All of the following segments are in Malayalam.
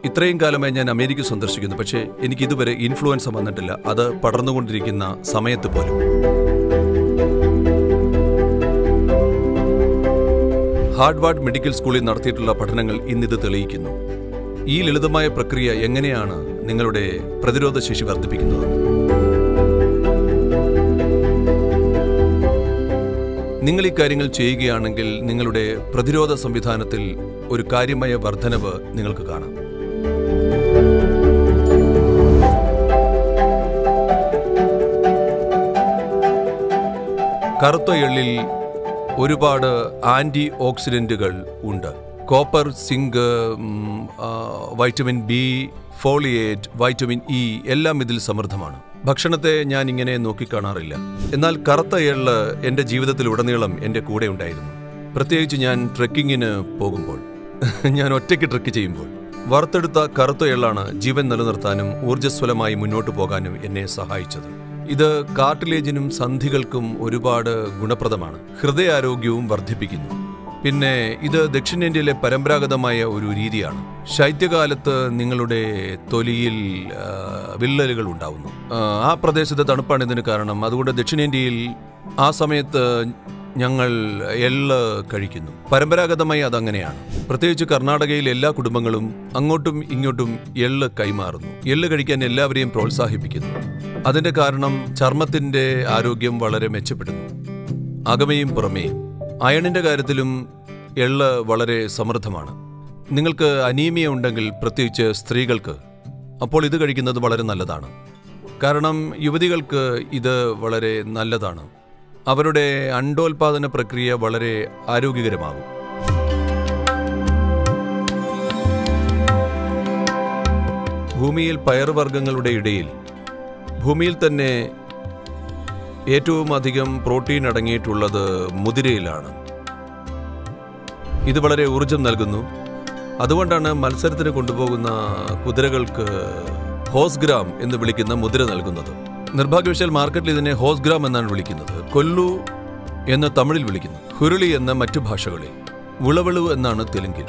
ഇത്രയും കാലമായി ഞാൻ അമേരിക്ക സന്ദർശിക്കുന്നു, പക്ഷേ എനിക്ക് ഇതുവരെ ഇൻഫ്ലുവൻസ വന്നിട്ടില്ല, അത് പടർന്നുകൊണ്ടിരിക്കുന്ന സമയത്ത് പോലും. ഹാർവാർഡ് മെഡിക്കൽ സ്കൂളിൽ നടത്തിയിട്ടുള്ള പഠനങ്ങൾ ഇന്നിത് തെളിയിക്കുന്നു. ഈ ലളിതമായ പ്രക്രിയ എങ്ങനെയാണ് നിങ്ങളുടെ പ്രതിരോധ ശേഷി വർദ്ധിപ്പിക്കുന്നത്? നിങ്ങൾ ഈ കാര്യങ്ങൾ ചെയ്യുകയാണെങ്കിൽ നിങ്ങളുടെ പ്രതിരോധ സംവിധാനത്തിൽ ഒരു കാര്യമായ വർധനവ് നിങ്ങൾക്ക് കാണാം. കറുത്ത എള്ളിൽ ഒരുപാട് ആന്റി ഓക്സിഡന്റുകൾ ഉണ്ട്. Copper, zinc, vitamin B, folate, vitamin E എല്ലാം ഇതിൽ സമൃദ്ധമാണ്. ഭക്ഷണത്തെ ഞാൻ ഇങ്ങനെ നോക്കിക്കാണാറില്ല. എന്നാൽ കറുത്ത എള്ള് എൻ്റെ ജീവിതത്തിലുടനീളം എൻ്റെ കൂടെ ഉണ്ടായിരുന്നു. പ്രത്യേകിച്ച് ഞാൻ ട്രെക്കിങ്ങിന് പോകുമ്പോൾ, ഞാൻ ഒറ്റയ്ക്ക് ട്രെക്ക് ചെയ്യുമ്പോൾ. വറുത്തെടുത്ത കറുത്ത എള്ളാണ് ജീവൻ നിലനിർത്താനും ഊർജ്ജസ്വലമായി മുന്നോട്ട് പോകാനും എന്നെ സഹായിച്ചത്. ഇത് കാർട്ടിലേജിനും സന്ധികൾക്കും ഒരുപാട് ഗുണപ്രദമാണ്. ഹൃദയാരോഗ്യവും വർദ്ധിപ്പിക്കുന്നു. പിന്നെ ഇത് ദക്ഷിണേന്ത്യയിലെ പരമ്പരാഗതമായ ഒരു രീതിയാണ്. ശൈത്യകാലത്ത് നിങ്ങളുടെ തൊലിയിൽ വിള്ളലുകൾ ഉണ്ടാവുന്നു. ആ പ്രദേശത്ത് തണുപ്പാണ് ഇതിന് കാരണം. അതുകൊണ്ട് ദക്ഷിണേന്ത്യയിൽ ആ സമയത്ത് ഞങ്ങൾ എള്ള് കഴിക്കുന്നു. പരമ്പരാഗതമായി അതങ്ങനെയാണ്. പ്രത്യേകിച്ച് കർണാടകയിൽ എല്ലാ കുടുംബങ്ങളും അങ്ങോട്ടും ഇങ്ങോട്ടും എള്ള് കൈമാറുന്നു. എള്ള് കഴിക്കാൻ എല്ലാവരെയും പ്രോത്സാഹിപ്പിക്കുന്നു. അതിന്റെ കാരണം ചർമ്മത്തിന്റെ ആരോഗ്യം വളരെ മെച്ചപ്പെടുന്നു, അകമയും പുറമേയും. അയണിന്റെ കാര്യത്തിലും എള്ള് വളരെ സമൃദ്ധമാണ്. നിങ്ങൾക്ക് അനീമിയ ഉണ്ടെങ്കിൽ, പ്രത്യേകിച്ച് സ്ത്രീകൾക്ക്, അപ്പോൾ ഇത് കഴിക്കുന്നത് വളരെ നല്ലതാണ്. കാരണം യുവതികൾക്ക് ഇത് വളരെ നല്ലതാണ്. അവരുടെ അണ്ഡോൽപാദന പ്രക്രിയ വളരെ ആരോഗ്യകരമാകും. ഭൂമിയിൽ പയറുവർഗ്ഗങ്ങളുടെ ഇടയിൽ, ഭൂമിയിൽ തന്നെ ഏറ്റവും അധികം പ്രോട്ടീൻ അടങ്ങിയിട്ടുള്ളത് മുതിരയിലാണ്. ഇത് വളരെ ഊർജം നൽകുന്നു. അതുകൊണ്ടാണ് മത്സരത്തിന് കൊണ്ടുപോകുന്ന കുതിരകൾക്ക് ഹോസ്ഗ്രാം എന്ന് വിളിക്കുന്ന മുതിര നൽകുന്നത്. നിർഭാഗ്യവശാൽ മാർക്കറ്റിൽ ഇതിനെ ഹോസ്ഗ്രാം എന്നാണ് വിളിക്കുന്നത്. കൊല്ലു എന്ന് തമിഴിൽ വിളിക്കുന്നു, ഹുരുളി എന്ന മറ്റു ഭാഷകളിൽ, വിളവെളു എന്നാണ് തെലുങ്കിൽ.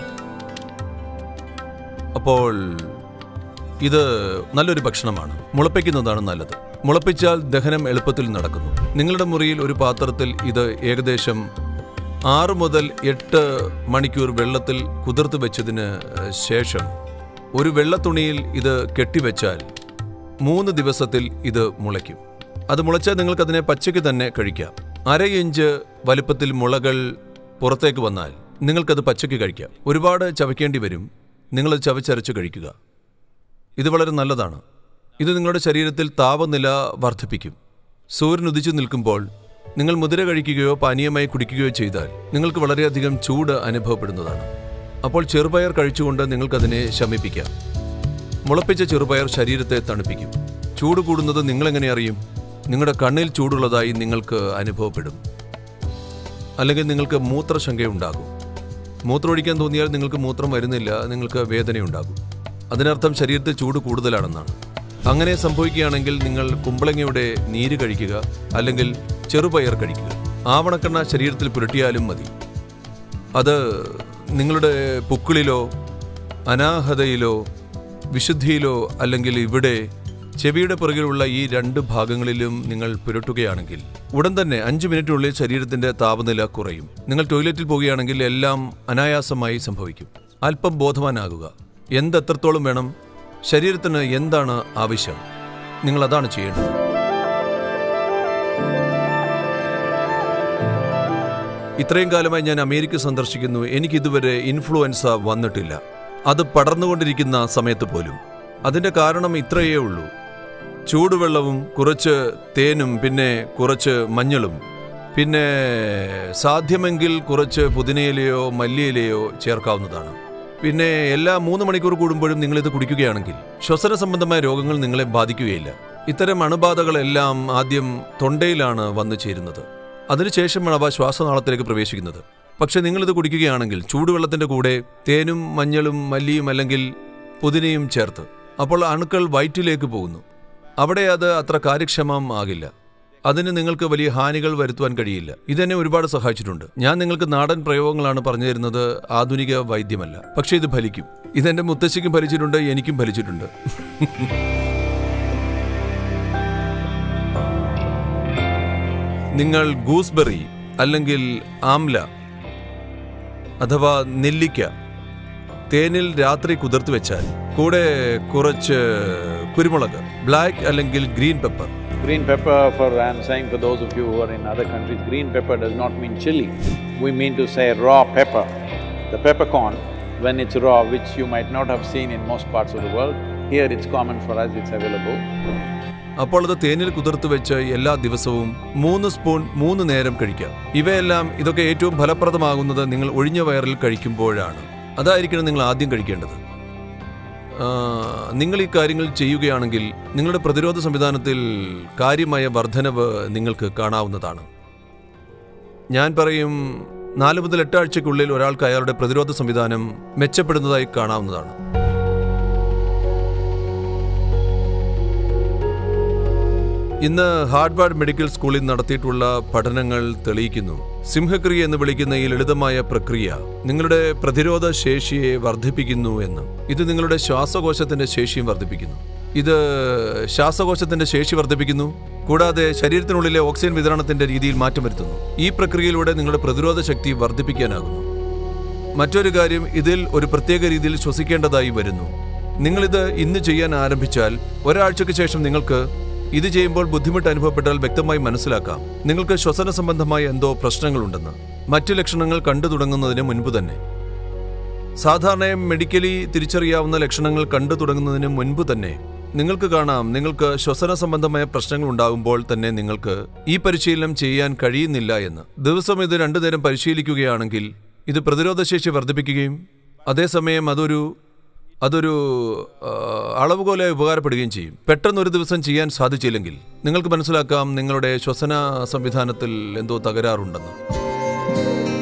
അപ്പോൾ ഇത് നല്ലൊരു ഭക്ഷണമാണ്. മുളപ്പിക്കുന്നതാണ് നല്ലത്. മുളപ്പിച്ചാൽ ദഹനം എളുപ്പത്തിൽ നടക്കുന്നു. നിങ്ങളുടെ മുറിയിൽ ഒരു പാത്രത്തിൽ ഇത് ഏകദേശം 6 മുതൽ 8 മണിക്കൂർ വെള്ളത്തിൽ കുതിർത്ത് വെച്ചതിന് ശേഷം ഒരു വെള്ളത്തുണിയിൽ ഇത് കെട്ടിവെച്ചാൽ 3 ദിവസത്തിൽ ഇത് മുളയ്ക്കും. അത് മുളച്ചാൽ നിങ്ങൾക്കതിനെ പച്ചയ്ക്ക് തന്നെ കഴിക്കാം. 1/2 ഇഞ്ച് വലുപ്പത്തിൽ മുളകൾ പുറത്തേക്ക് വന്നാൽ നിങ്ങൾക്കത് പച്ചയ്ക്ക് കഴിക്കാം. ഒരുപാട് ചവയ്ക്കേണ്ടി വരും. നിങ്ങളത് ചവച്ചരച്ച് കഴിക്കുക. ഇത് വളരെ നല്ലതാണ്. ഇത് നിങ്ങളുടെ ശരീരത്തിൽ താപനില വർദ്ധിപ്പിക്കും. സൂര്യൻ ഉദിച്ചു നിൽക്കുമ്പോൾ നിങ്ങൾ മുതിര കഴിക്കുകയോ പാനീയമായി കുടിക്കുകയോ ചെയ്താൽ നിങ്ങൾക്ക് വളരെയധികം ചൂട് അനുഭവപ്പെടുന്നതാണ്. അപ്പോൾ ചെറുപയർ കഴിച്ചുകൊണ്ട് നിങ്ങൾക്കതിനെ ശമിപ്പിക്കാം. മുളപ്പിച്ച ചെറുപയർ ശരീരത്തെ തണുപ്പിക്കും. ചൂട് കൂടുന്നത് നിങ്ങളെങ്ങനെ അറിയും? നിങ്ങളുടെ കണ്ണിൽ ചൂടുള്ളതായി നിങ്ങൾക്ക് അനുഭവപ്പെടും. അല്ലെങ്കിൽ നിങ്ങൾക്ക് മൂത്രശങ്കയുണ്ടാകും. മൂത്രമൊഴിക്കാൻ തോന്നിയാൽ നിങ്ങൾക്ക് മൂത്രം വരുന്നില്ല, നിങ്ങൾക്ക് വേദനയുണ്ടാകും. അതിനർത്ഥം ശരീരത്തിൽ ചൂട് കൂടുതലാണെന്നാണ്. അങ്ങനെ സംഭവിക്കുകയാണെങ്കിൽ നിങ്ങൾ കുമ്പളങ്ങയുടെ നീര് കഴിക്കുക, അല്ലെങ്കിൽ ചെറുപയർ കഴിക്കുക. ആവണക്കെണ്ണ ശരീരത്തിൽ പുരട്ടിയാലും മതി. അത് നിങ്ങളുടെ പുക്കിളിലോ അനാഹതയിലോ വിശുദ്ധിയിലോ അല്ലെങ്കിൽ ഇവിടെ ചെവിയുടെ പുറകിലുള്ള ഈ 2 ഭാഗങ്ങളിലും നിങ്ങൾ പുരട്ടുകയാണെങ്കിൽ ഉടൻ തന്നെ 5 മിനിറ്റിനുള്ളിൽ ശരീരത്തിന്റെ താപനില കുറയും. നിങ്ങൾ ടോയ്ലറ്റിൽ പോവുകയാണെങ്കിൽ എല്ലാം അനായാസമായി സംഭവിക്കും. അല്പം ബോധവാനാകുക. എത്രത്തോളം വേണം, ശരീരത്തിന് എന്താണ് ആവശ്യം, നിങ്ങൾ അതാണ് ചെയ്യേണ്ടത്. ഇത്രയും കാലമായി ഞാൻ അമേരിക്ക സന്ദർശിക്കുന്നു. എനിക്കിതുവരെ ഇൻഫ്ലുവൻസ വന്നിട്ടില്ല, അത് പടർന്നുകൊണ്ടിരിക്കുന്ന സമയത്ത് പോലും. അതിൻ്റെ കാരണം ഇത്രയേ ഉള്ളൂ: ചൂടുവെള്ളവും കുറച്ച് തേനും പിന്നെ കുറച്ച് മഞ്ഞളും പിന്നെ സാധ്യമെങ്കിൽ കുറച്ച് പുതിനയിലയോ മല്ലിയിലയോ ചേർക്കാവുന്നതാണ്. പിന്നെ എല്ലാ 3 മണിക്കൂർ കൂടുമ്പോഴും നിങ്ങളിത് കുടിക്കുകയാണെങ്കിൽ ശ്വസന സംബന്ധമായ രോഗങ്ങൾ നിങ്ങളെ ബാധിക്കുകയില്ല. ഇത്തരം അണുബാധകളെല്ലാം ആദ്യം തൊണ്ടയിലാണ് വന്നു ചേരുന്നത്. അതിനുശേഷമാണ് അവ ശ്വാസനാളത്തിലേക്ക് പ്രവേശിക്കുന്നത്. പക്ഷെ നിങ്ങളിത് കുടിക്കുകയാണെങ്കിൽ ചൂടുവെള്ളത്തിൻ്റെ കൂടെ തേനും മഞ്ഞളും മല്ലിയും അല്ലെങ്കിൽ പുതിനയും ചേർത്ത്, അപ്പോൾ അണുക്കൾ വയറ്റിലേക്ക് പോകുന്നു. അവിടെ അത് അത്ര കാര്യക്ഷമം ആകില്ല. അതിന് നിങ്ങൾക്ക് വലിയ ഹാനികൾ വരുത്തുവാൻ കഴിയില്ല. ഇതെന്നെ ഒരുപാട് സഹായിച്ചിട്ടുണ്ട്. ഞാൻ നിങ്ങൾക്ക് നാടൻ പ്രയോഗങ്ങളാണ് പറഞ്ഞു തരുന്നത്, ആധുനിക വൈദ്യമല്ല. പക്ഷേ ഇത് ഫലിക്കും. ഇതെന്റെ മുത്തശ്ശിക്കും ഫലിച്ചിട്ടുണ്ട്, എനിക്കും ഫലിച്ചിട്ടുണ്ട്. നിങ്ങൾ ഗൂസ്ബെറി അല്ലെങ്കിൽ ആംല അഥവാ നെല്ലിക്ക തേനിൽ രാത്രി കുതിർത്ത് വെച്ചാൽ കൂടെ കുറച്ച് കുരുമുളക്, ബ്ലാക്ക് അല്ലെങ്കിൽ green pepper. Green pepper, I'm saying for those of you who are in other countries, green pepper does not mean chili. We mean to say raw pepper. The peppercorn, when it's raw, which you might not have seen in most parts of the world, here it's common for us, it's available. അപ്പോൾ അത് തേനിൽ കുതിർത്ത് വെച്ച് എല്ലാ ദിവസവും 3 സ്പൂൺ 3 നേരം കഴിക്കാം. ഇതൊക്കെ ഏറ്റവും ഫലപ്രദമാകുന്നത് നിങ്ങൾ ഒഴിഞ്ഞ വയറിൽ കഴിക്കുമ്പോഴാണ്. അതായിരിക്കണം നിങ്ങൾ ആദ്യം കഴിക്കേണ്ടത്. നിങ്ങൾ ഈ കാര്യങ്ങൾ ചെയ്യുകയാണെങ്കിൽ നിങ്ങളുടെ പ്രതിരോധ സംവിധാനത്തിൽ കാര്യമായ വർധനവ് നിങ്ങൾക്ക് കാണാവുന്നതാണ്. ഞാൻ പറയും 4 മുതൽ 8 ആഴ്ചയ്ക്കുള്ളിൽ ഒരാൾക്ക് അയാളുടെ പ്രതിരോധ സംവിധാനം മെച്ചപ്പെടുന്നതായി കാണാവുന്നതാണ്. ഇന്ന് ഹാർവാർഡ് മെഡിക്കൽ സ്കൂളിൽ നടത്തിയിട്ടുള്ള പഠനങ്ങൾ തെളിയിക്കുന്നു, സിംഹക്രിയ എന്ന് വിളിക്കുന്ന ഈ ലളിതമായ പ്രക്രിയ നിങ്ങളുടെ പ്രതിരോധ ശേഷിയെ വർദ്ധിപ്പിക്കുന്നു എന്ന്. ഇത് നിങ്ങളുടെ ശ്വാസകോശത്തിന്റെ ശേഷിയും വർദ്ധിപ്പിക്കുന്നു. ഇത് ശ്വാസകോശത്തിന്റെ ശേഷി വർദ്ധിപ്പിക്കുന്നു, കൂടാതെ ശരീരത്തിനുള്ളിലെ ഓക്സിജൻ വിതരണത്തിന്റെ രീതിയിൽ മാറ്റം വരുത്തുന്നു. ഈ പ്രക്രിയയിലൂടെ നിങ്ങളുടെ പ്രതിരോധ ശക്തി വർദ്ധിപ്പിക്കാനാകുന്നു. മറ്റൊരു കാര്യം, ഇതിൽ ഒരു പ്രത്യേക രീതിയിൽ ശ്വസിക്കേണ്ടതായി വരുന്നു. നിങ്ങളിത് ഇന്ന് ചെയ്യാൻ ആരംഭിച്ചാൽ ഒരാഴ്ചയ്ക്ക് ശേഷം നിങ്ങൾക്ക് ഇത് ചെയ്യുമ്പോൾ ബുദ്ധിമുട്ട് അനുഭവപ്പെട്ടാൽ വ്യക്തമായി മനസ്സിലാക്കാം നിങ്ങൾക്ക് ശ്വസന സംബന്ധമായ എന്തോ പ്രശ്നങ്ങളുണ്ടെന്ന്. മറ്റു ലക്ഷണങ്ങൾ കണ്ടു തുടങ്ങുന്നതിന് മുൻപ് തന്നെ, സാധാരണ മെഡിക്കലി തിരിച്ചറിയാവുന്ന ലക്ഷണങ്ങൾ കണ്ടു തുടങ്ങുന്നതിന് മുൻപ് തന്നെ നിങ്ങൾക്ക് കാണാം നിങ്ങൾക്ക് ശ്വസന സംബന്ധമായ പ്രശ്നങ്ങൾ ഉണ്ടാകുമ്പോൾ തന്നെ നിങ്ങൾക്ക് ഈ പരിശീലനം ചെയ്യാൻ കഴിയുന്നില്ല എന്ന്. ദിവസം ഇത് 2 നേരം പരിശീലിക്കുകയാണെങ്കിൽ ഇത് പ്രതിരോധശേഷി വർദ്ധിപ്പിക്കുകയും അതേസമയം അതൊരു അളവുകോലെ ഉപകാരപ്പെടുകയും ചെയ്യും. പെട്ടെന്നൊരു ദിവസം ചെയ്യാൻ സാധിച്ചില്ലെങ്കിൽ നിങ്ങൾക്ക് മനസ്സിലാക്കാം നിങ്ങളുടെ ശ്വസന സംവിധാനത്തിൽ എന്തോ തകരാറുണ്ടെന്ന്.